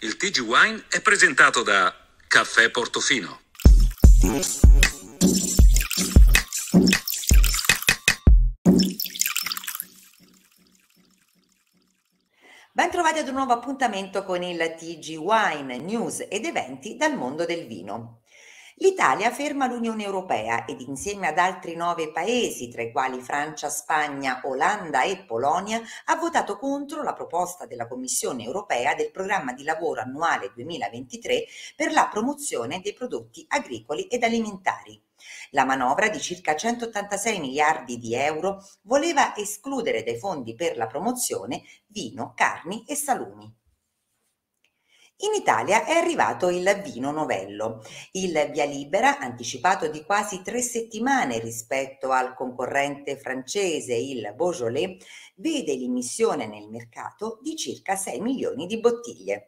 Il TG Wine è presentato da Caffè Portofino. Ben trovati ad un nuovo appuntamento con il TG Wine, news ed eventi dal mondo del vino. L'Italia ferma l'Unione Europea ed insieme ad altri 9 paesi, tra i quali Francia, Spagna, Olanda e Polonia, ha votato contro la proposta della Commissione Europea del programma di lavoro annuale 2023 per la promozione dei prodotti agricoli ed alimentari. La manovra di circa 186 miliardi di euro voleva escludere dai fondi per la promozione vino, carni e salumi. In Italia è arrivato il vino novello. Il via libera, anticipato di quasi 3 settimane rispetto al concorrente francese, il Beaujolais, vede l'immissione nel mercato di circa 6 milioni di bottiglie.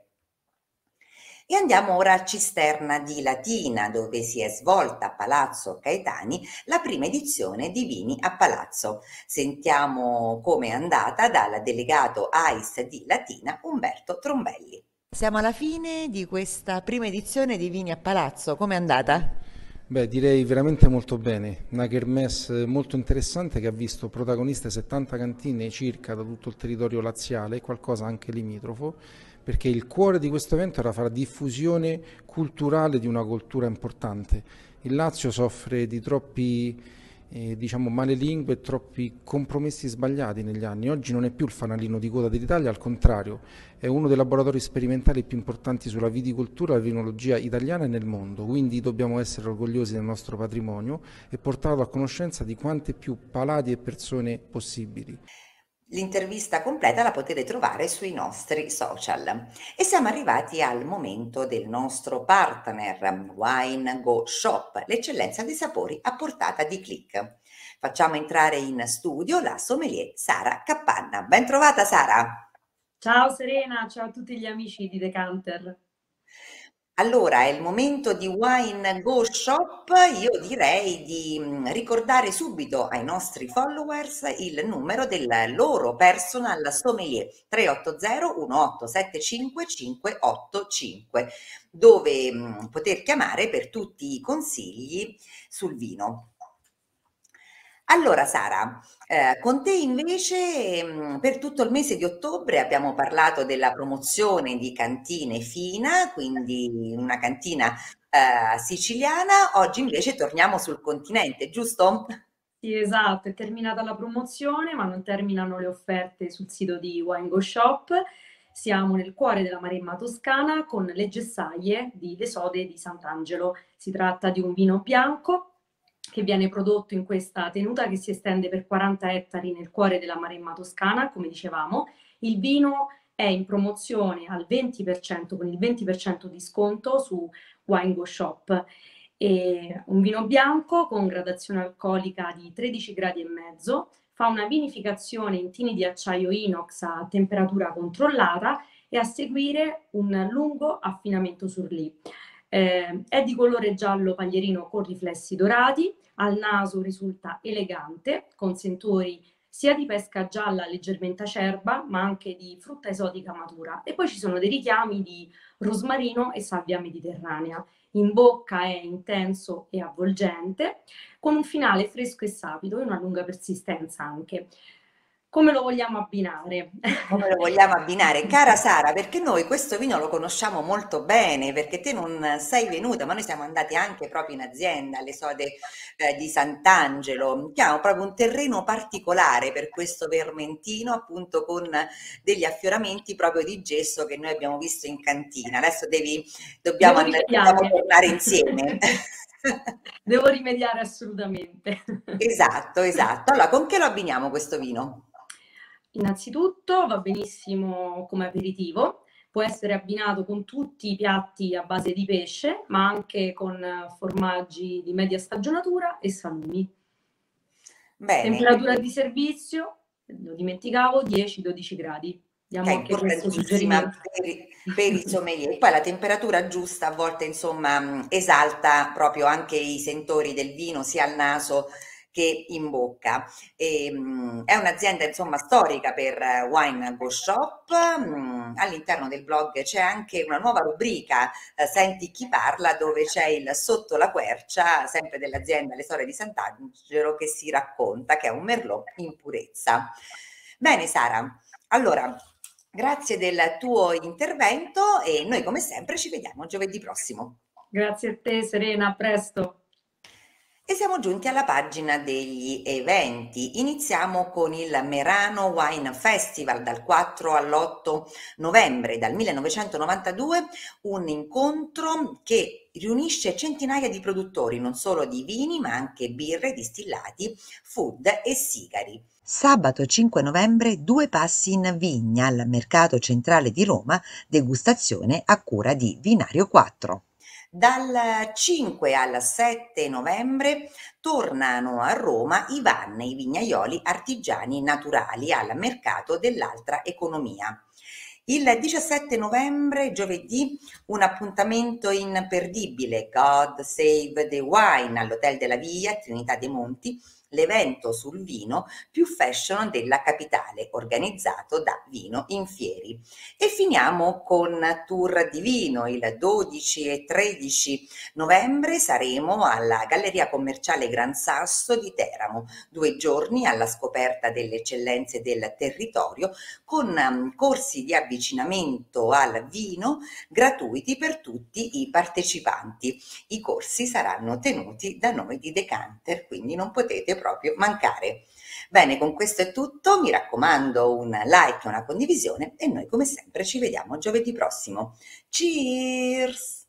E andiamo ora a Cisterna di Latina, dove si è svolta a Palazzo Caetani la prima edizione di Vini a Palazzo. Sentiamo come è andata dal delegato AIS di Latina, Umberto Trombelli. Siamo alla fine di questa prima edizione di Vini a Palazzo, com'è andata? Beh, direi veramente molto bene, una kermesse molto interessante che ha visto protagoniste 70 cantine circa da tutto il territorio laziale, qualcosa anche limitrofo, perché il cuore di questo evento era fare diffusione culturale di una cultura importante. Il Lazio soffre di troppi malelingue e troppi compromessi sbagliati negli anni. Oggi non è più il fanalino di coda dell'Italia, al contrario, è uno dei laboratori sperimentali più importanti sulla viticoltura e la vinologia italiana e nel mondo, quindi dobbiamo essere orgogliosi del nostro patrimonio e portarlo a conoscenza di quante più palati e persone possibili. L'intervista completa la potete trovare sui nostri social. E siamo arrivati al momento del nostro partner Wine Go Shop, l'eccellenza dei sapori a portata di click. Facciamo entrare in studio la sommelier Sara Cappanna. Ben trovata Sara! Ciao Serena, ciao a tutti gli amici di Decanter. Allora, è il momento di Wine Go Shop. Io direi di ricordare subito ai nostri followers il numero del loro personal sommelier 380 1875 585, dove poter chiamare per tutti i consigli sul vino. Allora Sara, con te invece per tutto il mese di ottobre abbiamo parlato della promozione di Cantine Fina, quindi una cantina siciliana. Oggi invece torniamo sul continente, giusto? Sì, esatto, è terminata la promozione, ma non terminano le offerte sul sito di Wine Go Shop. Siamo nel cuore della Maremma Toscana con le gessaie di Desode di Sant'Angelo. Si tratta di un vino bianco che viene prodotto in questa tenuta che si estende per 40 ettari nel cuore della Maremma Toscana, come dicevamo. Il vino è in promozione al 20%, con il 20% di sconto su Wine Go Shop. E un vino bianco con gradazione alcolica di 13 gradi e mezzo, fa una vinificazione in tini di acciaio inox a temperatura controllata e a seguire un lungo affinamento sur lis. È di colore giallo paglierino con riflessi dorati, al naso risulta elegante, con sentori sia di pesca gialla leggermente acerba, ma anche di frutta esotica matura. E poi ci sono dei richiami di rosmarino e salvia mediterranea. In bocca è intenso e avvolgente, con un finale fresco e sapido e una lunga persistenza anche. Come lo vogliamo abbinare? Come lo vogliamo abbinare? Cara Sara, perché noi questo vino lo conosciamo molto bene, perché te non sei venuta, ma noi siamo andati anche proprio in azienda, alle sode di Sant'Angelo, che ha proprio un terreno particolare per questo vermentino, appunto con degli affioramenti proprio di gesso che noi abbiamo visto in cantina. Adesso dobbiamo tornare insieme. Devo rimediare assolutamente. Esatto, esatto. Allora, con che lo abbiniamo questo vino? Innanzitutto va benissimo come aperitivo, può essere abbinato con tutti i piatti a base di pesce, ma anche con formaggi di media stagionatura e salumi. Bene. Temperatura di servizio, lo dimenticavo, 10-12 gradi. Diamo anche questo suggerimento. Per i sommelier. Poi la temperatura giusta a volte insomma esalta proprio anche i sentori del vino sia al naso che in bocca. È un'azienda insomma storica per Wine Go Shop, all'interno del blog c'è anche una nuova rubrica, Senti chi parla, dove c'è il Sotto la quercia, sempre dell'azienda Le Storie di Sant'Angelo, che si racconta, che è un merlot in purezza. Bene Sara, allora grazie del tuo intervento e noi come sempre ci vediamo giovedì prossimo. Grazie a te Serena, a presto. E siamo giunti alla pagina degli eventi. Iniziamo con il Merano Wine Festival dal 4 all'8 novembre, dal 1992, un incontro che riunisce centinaia di produttori, non solo di vini, ma anche birre, distillati, food e sigari. Sabato 5 novembre, Due Passi in Vigna al Mercato Centrale di Roma, degustazione a cura di Vinario 4. Dal 5 al 7 novembre tornano a Roma i VAN, i vignaioli artigiani naturali, al mercato dell'altra economia. Il 17 novembre, giovedì, un appuntamento imperdibile, God Save the Wine, all'Hotel della Via, Trinità dei Monti, l'evento sul vino più fashion della capitale, organizzato da Vino in Fieri. E finiamo con Tour di Vino. Il 12 e 13 novembre saremo alla Galleria Commerciale Gran Sasso di Teramo, 2 giorni alla scoperta delle eccellenze del territorio, con corsi di avvicinamento al vino gratuiti per tutti i partecipanti. I corsi saranno tenuti da noi di Decanter, quindi non potete proprio mancare. Bene, con questo è tutto, mi raccomando un like e una condivisione e noi come sempre ci vediamo giovedì prossimo. Cheers!